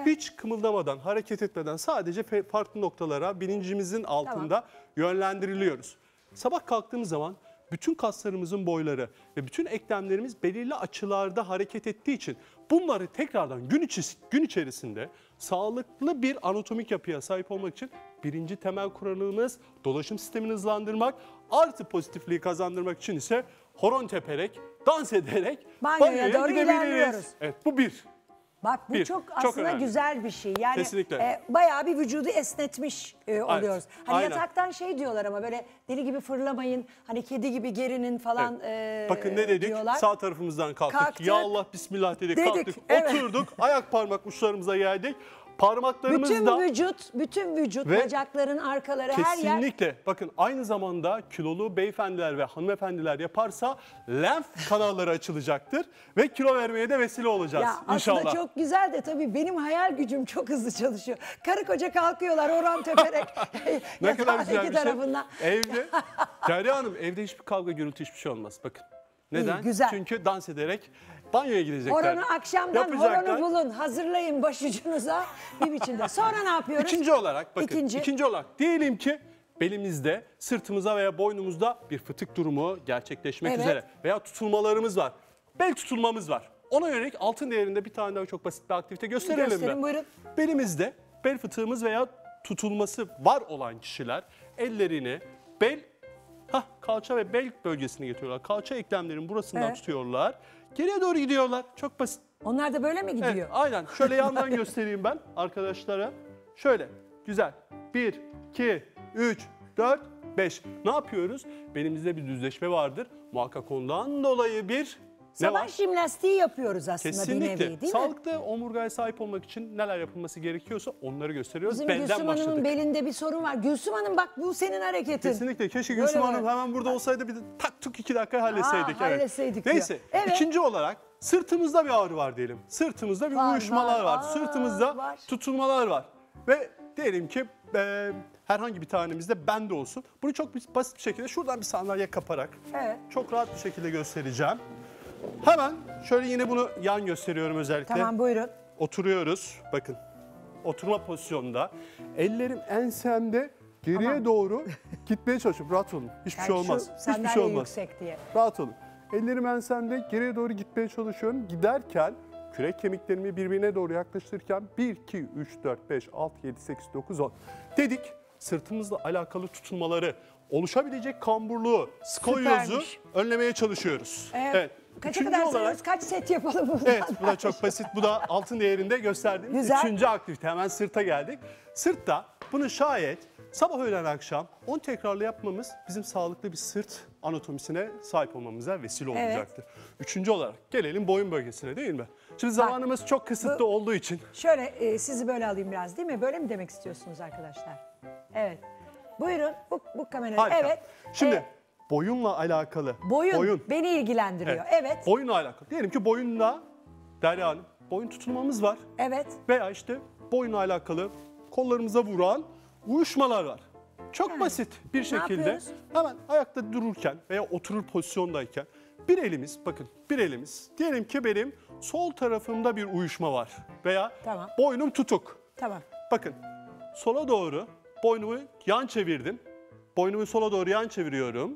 Hiç kımıldamadan, hareket etmeden sadece farklı noktalara bilincimizin altında yönlendiriliyoruz. Sabah kalktığımız zaman bütün kaslarımızın boyları ve bütün eklemlerimiz belirli açılarda hareket ettiği için bunları tekrardan gün içerisinde sağlıklı bir anatomik yapıya sahip olmak için birinci temel kuralımız dolaşım sistemini hızlandırmak, artı pozitifliği kazandırmak için ise horon teperek, dans ederek banyoya doğru ilerliyoruz. Evet, bu bir. Bak bu çok aslında önemli. Güzel bir şey. Yani Kesinlikle. Bayağı bir vücudu esnetmiş oluyoruz. Hani aynen. yataktan şey diyorlar ama böyle deli gibi fırlamayın, hani kedi gibi gerinin falan Bakın ne dedik? diyorlar. Sağ tarafımızdan kalktık. Ya Allah bismillah dedik. Kalktık. Evet. Oturduk. Ayak parmak uçlarımıza geldik. Parmaklarımızda Bütün vücut, ve bacakların arkaları her yer. kesinlikle. Bakın aynı zamanda kilolu beyefendiler ve hanımefendiler yaparsa lenf kanalları açılacaktır ve kilo vermeye de vesile olacağız Ya inşallah. aslında çok güzel de tabii benim hayal gücüm çok hızlı çalışıyor. Karı koca kalkıyorlar oran teperek. Ne kadar güzel bir şey. Tarafından. Evde, Derya Hanım, evde hiçbir kavga gürültü hiçbir şey olmaz. Bakın. Neden? İyi, güzel. Çünkü dans ederek banyoya gidecekler. Horonu akşamdan horonu bulun, hazırlayın başucunuza bir biçimde. Sonra ne yapıyoruz? İkinci olarak bakın. İkinci olarak diyelim ki belimizde, sırtımıza veya boynumuzda bir fıtık durumu gerçekleşmek üzere veya tutulmalarımız var. Bel tutulmamız var. Ona yönelik altın değerinde bir tane daha çok basit bir aktivite gösterelim mi? Gösterin, buyurun. Belimizde bel fıtığımız veya tutulması var olan kişiler ellerini kalça ve bel bölgesine getiriyorlar. Kalça eklemlerin burasından tutuyorlar. Geriye doğru gidiyorlar. Çok basit. Onlar da böyle mi gidiyor? Evet, aynen. Şöyle yandan göstereyim ben arkadaşlara. Şöyle. Güzel. 1, 2, 3, 4, 5. Ne yapıyoruz? Belimizde bir düzleşme vardır. Muhakkak ondan dolayı bir Sabah jimnastiği yapıyoruz aslında kesinlikle. bir nevi, değil mi? Sağlıklı omurgaya sahip olmak için neler yapılması gerekiyorsa onları gösteriyoruz. Bizim Belden Gülsüm başladık. Hanım'ın belinde bir sorun var. Gülsüm Hanım bak bu senin hareketin. Kesinlikle. Keşke Gülsüm Hanım hemen burada olsaydı bir de tak tuk 2 dakika halletseydik. Halletseydik Neyse. diyor. Evet. İkinci olarak sırtımızda bir ağrı var diyelim. Sırtımızda bir uyuşmalar var. Sırtımızda tutulmalar var. Ve diyelim ki herhangi bir tanemizde bende olsun. Bunu çok basit bir şekilde şuradan bir sandalye kaparak çok rahat bir şekilde göstereceğim. Hemen şöyle yine bunu yan gösteriyorum özellikle. Tamam, buyurun. Oturuyoruz. Bakın. Oturma pozisyonunda. Ellerim ensemde geriye doğru gitmeye çalışıyorum. Rahat olun. Hiçbir şey olmaz. Hiçbir şey olmaz. Yüksek diye. Rahat olun. Ellerim ensemde geriye doğru gitmeye çalışıyorum. Giderken kürek kemiklerimi birbirine doğru yaklaştırırken 1, 2, 3, 4, 5, 6, 7, 8, 9, 10 dedik. Sırtımızla alakalı tutulmaları, oluşabilecek kamburluğu, skolyozu önlemeye çalışıyoruz. Evet. Kaça kadar sayıyoruz? Kaç set yapalım bundan? Evet, bu da çok basit. Bu da altın değerinde gösterdiğim üçüncü aktivite. Hemen sırta geldik. Sırtta bunu şayet sabah, öğlen, akşam 10 tekrarla yapmamız bizim sağlıklı bir sırt anatomisine sahip olmamıza vesile olacaktır. Üçüncü olarak gelelim boyun bölgesine, değil mi? Şimdi zamanımız çok kısıtlı olduğu için. Şöyle sizi böyle alayım biraz, değil mi? Böyle mi demek istiyorsunuz arkadaşlar? Evet. Buyurun bu kamerayı. Harika. Evet. Şimdi boyunla alakalı. Boyun beni ilgilendiriyor. Evet. Boyunla alakalı. Diyelim ki boyunla, Derya Hanım, boyun tutulmamız var. Evet. Veya işte boyunla alakalı kollarımıza vuran uyuşmalar var. Çok basit bir şekilde hemen ayakta dururken veya oturur pozisyondayken bir elimiz, bakın bir elimiz, diyelim ki benim sol tarafımda bir uyuşma var veya boynum tutuk. Tamam. Bakın sola doğru boynumu yan çevirdim. Boynumu sola doğru yan çeviriyorum.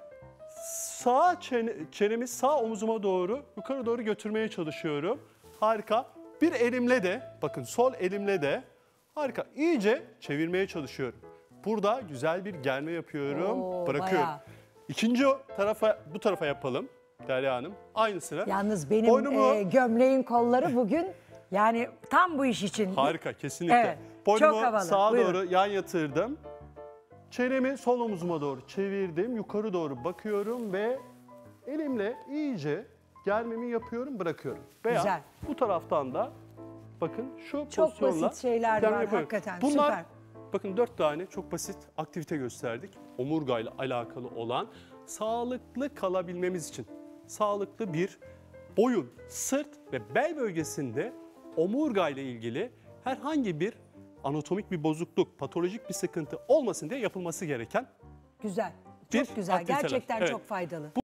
Sağ çenemi sağ omuzuma doğru yukarı doğru götürmeye çalışıyorum. Harika. Bir elimle de, bakın sol elimle de harika iyice çevirmeye çalışıyorum. Burada güzel bir germe yapıyorum, bırakıyorum. Bayağı. İkinci bu tarafa yapalım Derya Hanım. Aynısını. Yalnız benim gömleğin kolları bugün yani tam bu iş için. Harika, kesinlikle. Evet, boynumu sağa doğru yan yatırdım. Çenemi sol omuzuma doğru çevirdim. Yukarı doğru bakıyorum ve elimle iyice germemi yapıyorum, bırakıyorum. Veya bu taraftan da bakın şu pozisyonla. Çok basit şeyler var hakikaten. Bunlar, süper. Bakın 4 tane çok basit aktivite gösterdik. Omurgayla alakalı olan sağlıklı kalabilmemiz için. Sağlıklı bir boyun, sırt ve bel bölgesinde omurgayla ilgili herhangi bir anatomik bir bozukluk, patolojik bir sıkıntı olmasın diye yapılması gereken çok güzel. Gerçekten çok faydalı.